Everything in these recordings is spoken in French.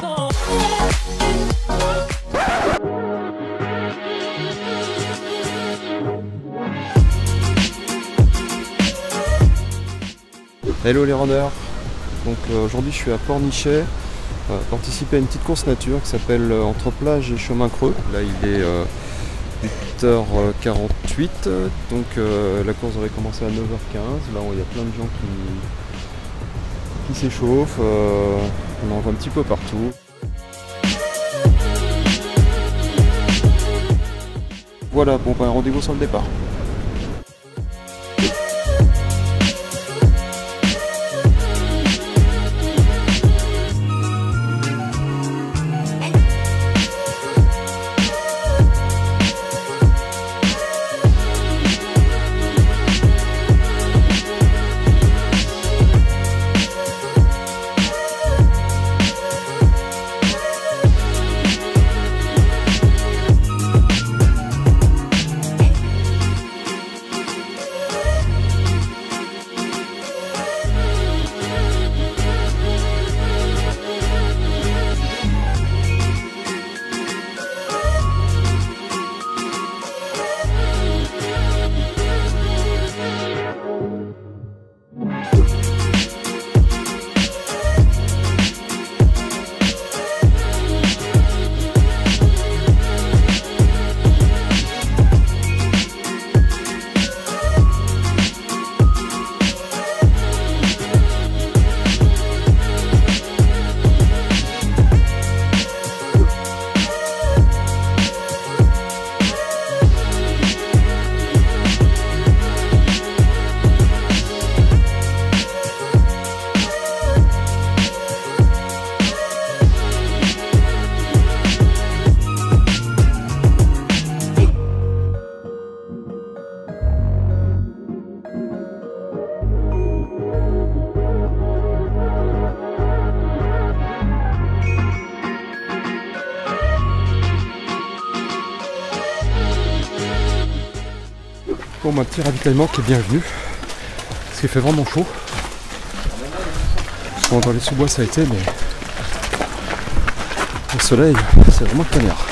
Hello les runners, donc aujourd'hui je suis à Pornichet, participer à une petite course nature qui s'appelle Entre plage et chemin creux. Là il est 8h48, donc la course devrait commencer à 9h15. Là il y a plein de gens qui s'échauffent, on en voit un petit peu partout. Voilà, bon ben rendez-vous sur le départ. Bon, ma petit ravitaillement qui est bienvenu, parce qu'il fait vraiment chaud. Bon, dans les sous-bois ça a été, mais le soleil, c'est vraiment cagnard.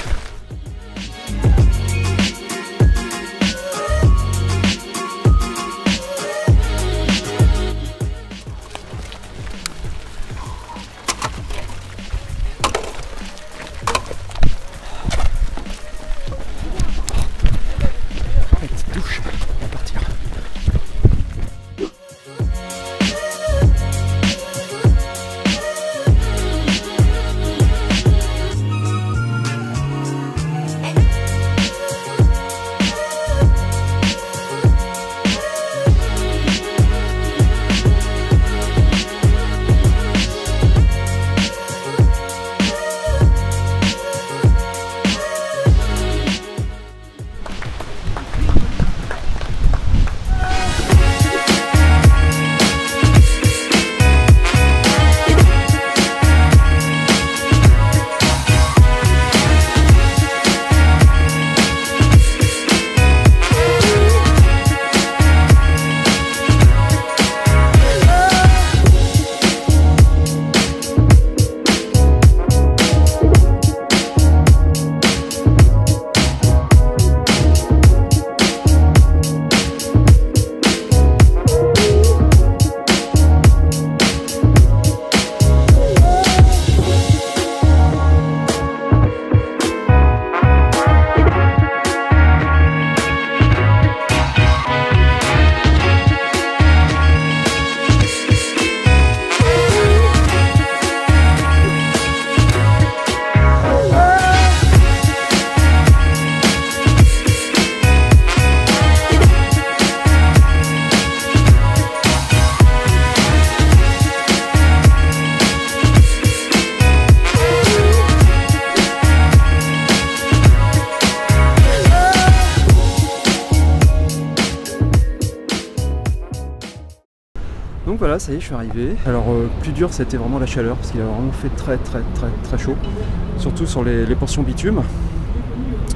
Donc voilà, ça y est, je suis arrivé. Alors plus dur, c'était vraiment la chaleur, parce qu'il a vraiment fait très chaud, surtout sur les portions bitume.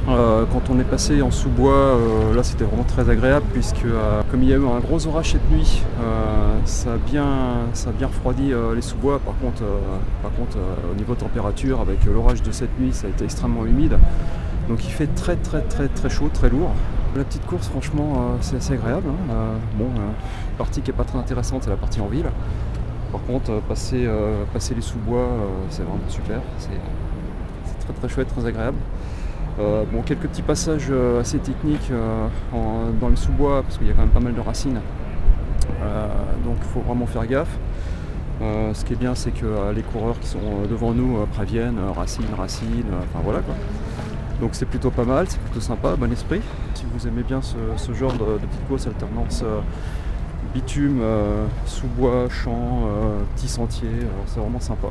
Quand on est passé en sous-bois, là c'était vraiment très agréable puisque comme il y a eu un gros orage cette nuit, ça a bien refroidi les sous-bois. Par contre, au niveau température, avec l'orage de cette nuit, ça a été extrêmement humide. Donc il fait très chaud, très lourd. La petite course, franchement, c'est assez agréable. Bon, la partie qui n'est pas très intéressante, c'est la partie en ville. Par contre, passer les sous-bois, c'est vraiment super. C'est très chouette, très agréable. Bon, quelques petits passages assez techniques dans les sous-bois parce qu'il y a quand même pas mal de racines, donc il faut vraiment faire gaffe. Ce qui est bien, c'est que les coureurs qui sont devant nous préviennent racines, enfin voilà quoi. Donc c'est plutôt pas mal, c'est plutôt sympa, bon esprit. Si vous aimez bien ce genre de petite course alternance bitume, sous-bois, champs, petits sentiers, c'est vraiment sympa.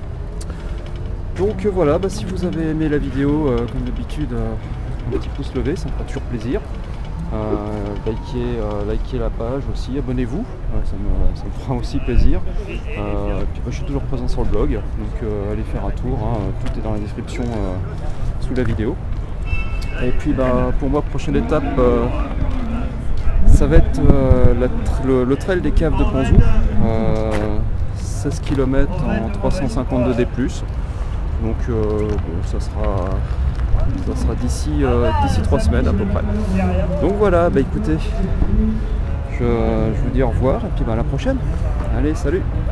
Donc voilà, si vous avez aimé la vidéo, comme d'habitude, un petit pouce levé, ça me fera toujours plaisir. Likez la page aussi, abonnez-vous, ça me fera aussi plaisir. Puis je suis toujours présent sur le blog, donc allez faire un tour, tout est dans la description sous la vidéo. Et puis pour moi, prochaine étape, ça va être le trail des caves de Panzou, 16 km en 352 D+. Donc ça sera d'ici 3 semaines à peu près. Donc voilà, écoutez, je vous dis au revoir et puis à la prochaine. Allez, salut!